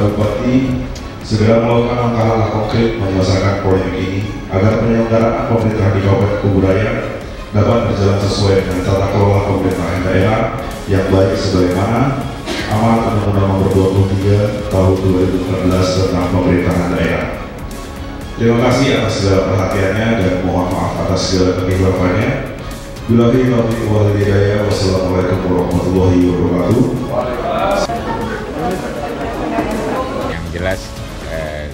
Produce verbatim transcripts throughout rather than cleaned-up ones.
Bupati segera melakukan langkah-langkah konkret menyelesaikan proyek ini agar penyelenggaraan pemerintahan di Kabupaten Kuburaya dapat berjalan sesuai dengan tata kelola pemerintahan daerah yang baik sebagaimana amanat Undang-Undang Nomor dua puluh tiga Tahun dua ribu empat belas tentang pemerintahan daerah. Terima kasih atas segala perhatiannya dan mohon maaf atas segala kekeliruannya. Billahi taufiq wal hidayah. Wassalamualaikum warahmatullahi wabarakatuh. Yang jelas eh,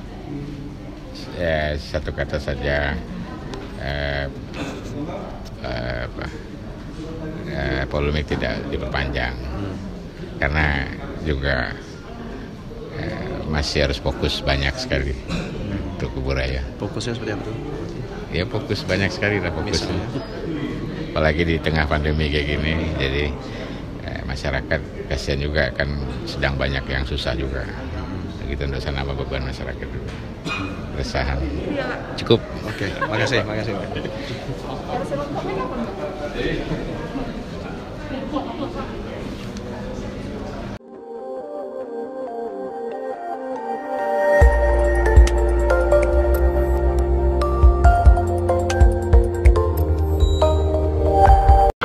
eh, satu kata saja, eh, eh, apa, eh, polemik tidak diperpanjang karena juga eh, masih harus fokus banyak sekali untuk Kuburaya. Fokusnya seperti apa tuh? Ya fokus banyak sekali lah fokusnya. Misalnya? Apalagi di tengah pandemi kayak gini, jadi eh, masyarakat kasihan juga kan, sedang banyak yang susah juga. Gitu untuk sana beban masyarakat juga. Keresahan. Cukup. Oke, makasih, makasih. Pak.